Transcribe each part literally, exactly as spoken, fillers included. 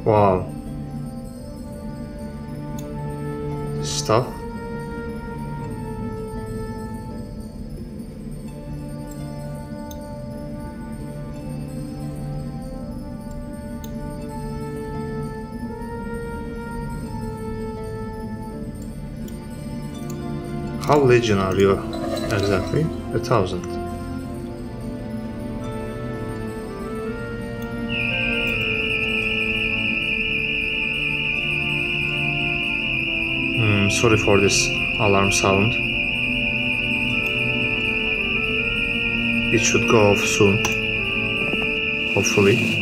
Wow. Stuff. How legion are you exactly? A thousand. Hmm, sorry for this alarm sound. It should go off soon. Hopefully.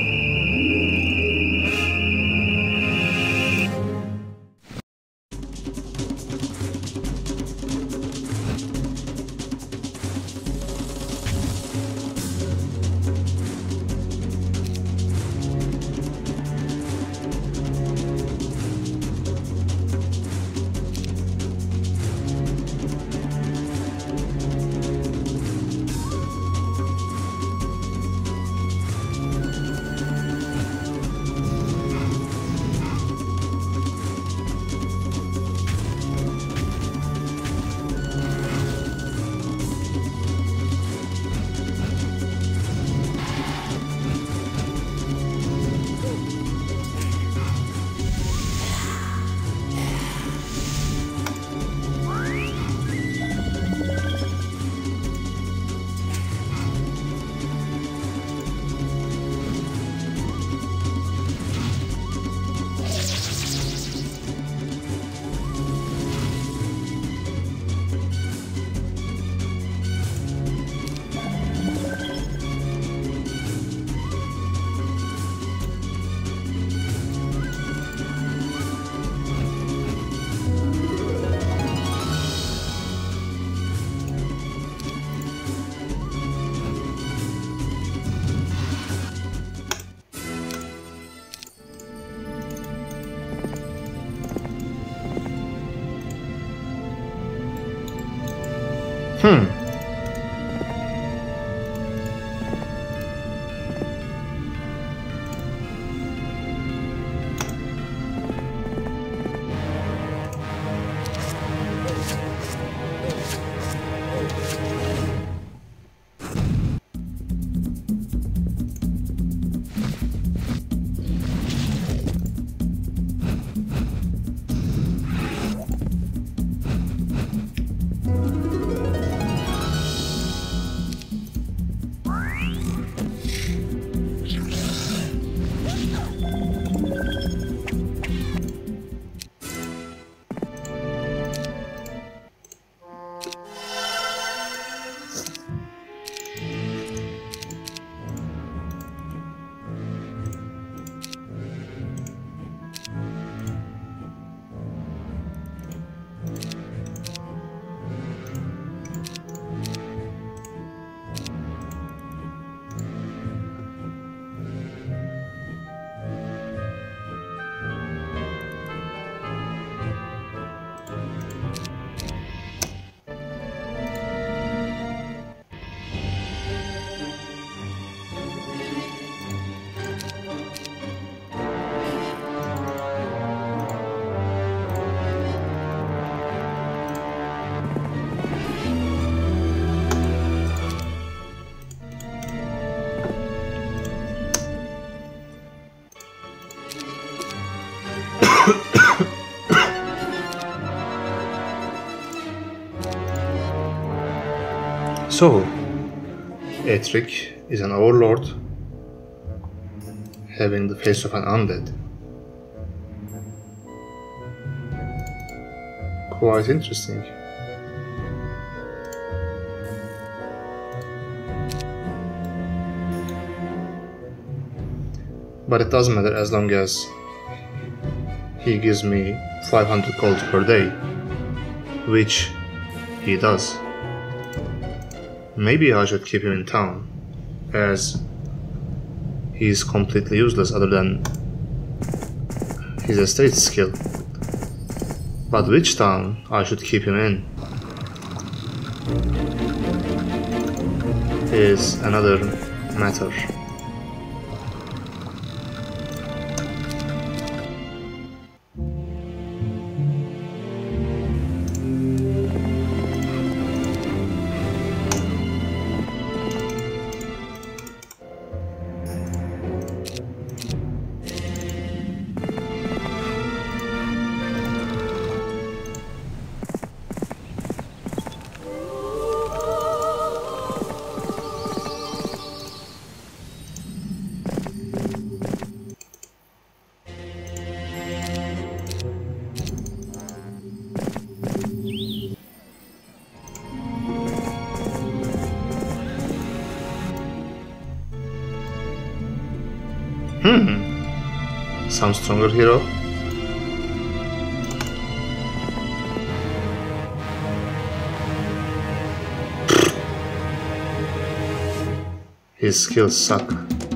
Hmm. So, Ettrick is an overlord having the face of an undead. Quite interesting. But it doesn't matter as long as he gives me five hundred gold per day, which he does. Maybe I should keep him in town, as he's completely useless other than his estate skill. But which town I should keep him in is another matter. Hmm. Some stronger hero. His skills suck.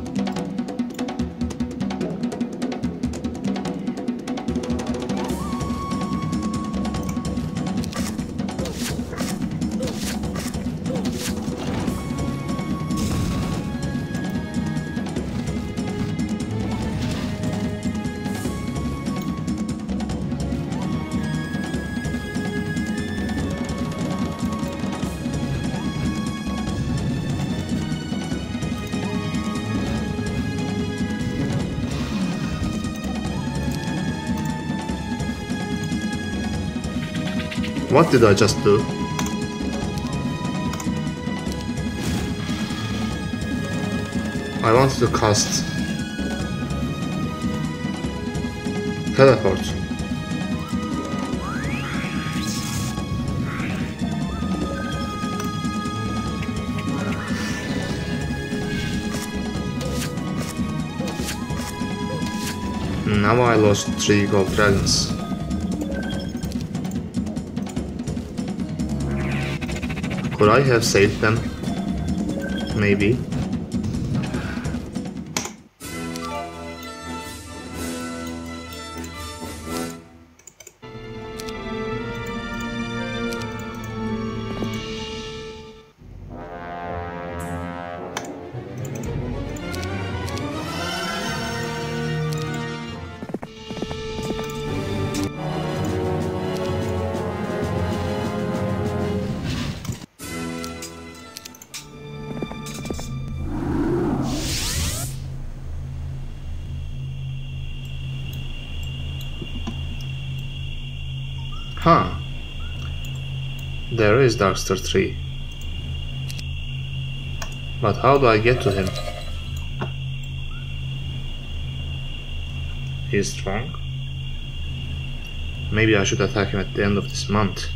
What did I just do? I wanted to cast teleport. Now I lost three gold dragons. Could I have saved them? Maybe. Huh. There is Darkster three. But how do I get to him? He's strong. Maybe I should attack him at the end of this month.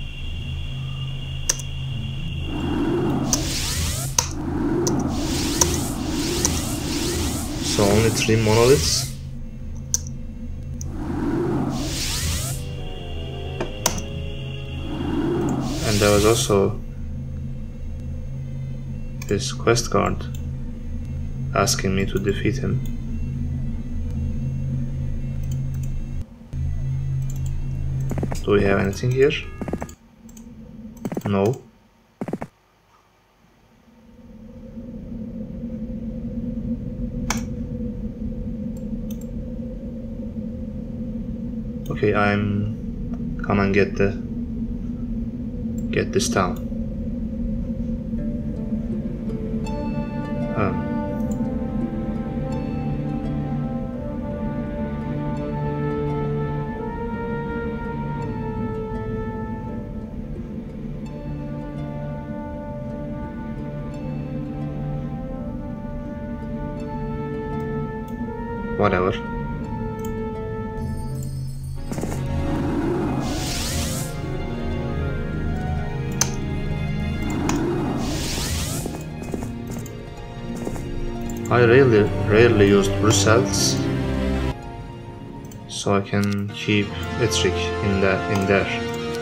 So only three monoliths? And there was also this quest card asking me to defeat him. Do we have anything here? No. Okay, I'm come and get the get this town. Um. Whatever. I rarely, rarely used Brussels, so I can keep Etric in the in there.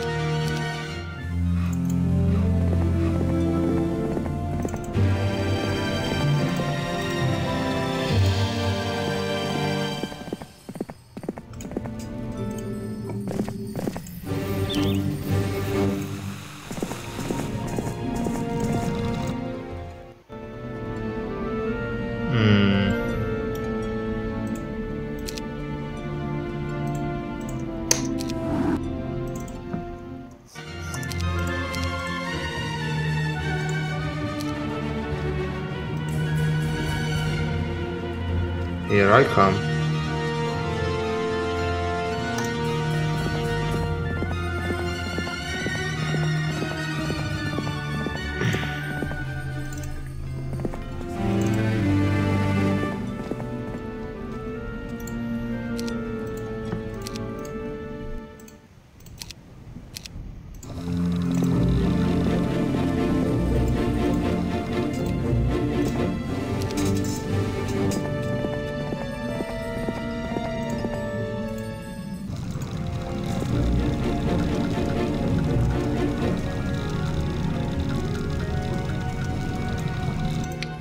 Here I come.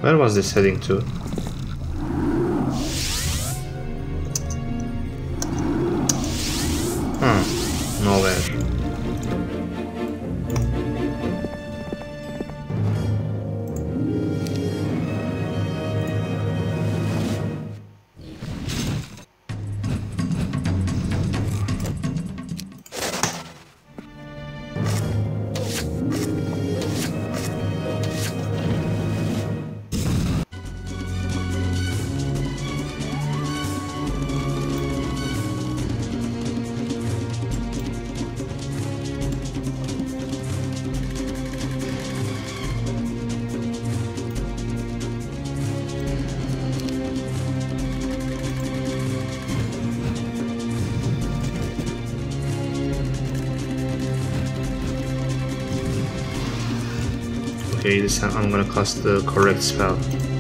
Where was this heading to? Huh, nowhere. Okay, this time I'm gonna cast the correct spell.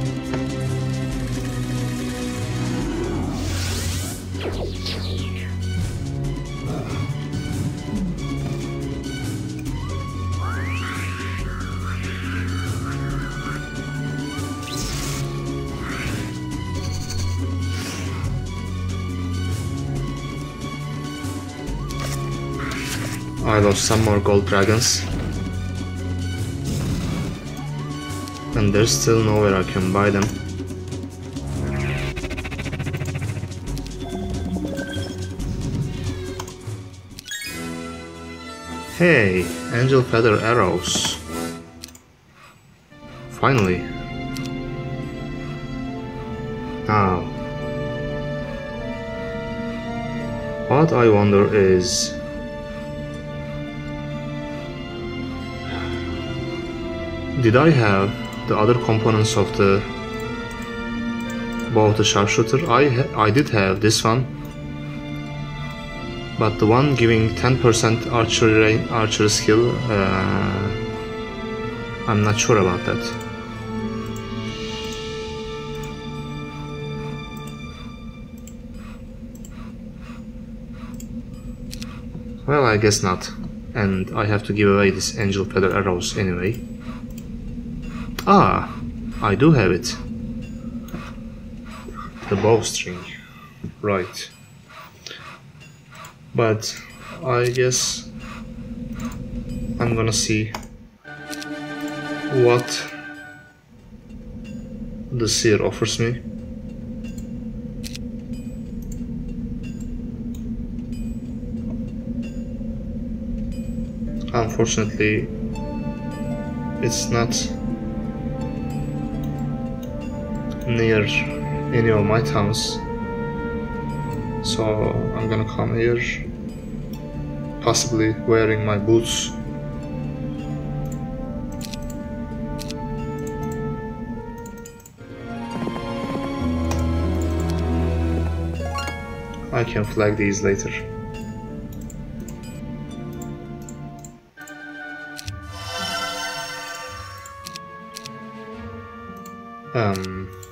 I lost some more gold dragons. And there's still nowhere I can buy them. Hey, angel feather arrows. Finally. Now, what I wonder is, did I have the other components of the bow of the sharpshooter? I ha I did have this one, but the one giving ten percent archery archery skill, uh, I'm not sure about that. Well, I guess not, and I have to give away these angel feather arrows anyway. Ah, I do have it. The bowstring. Right. But I guess I'm gonna see what the seer offers me. Unfortunately, it's not near any of my towns, so I'm gonna come here, possibly wearing my boots. I can flag these later. Um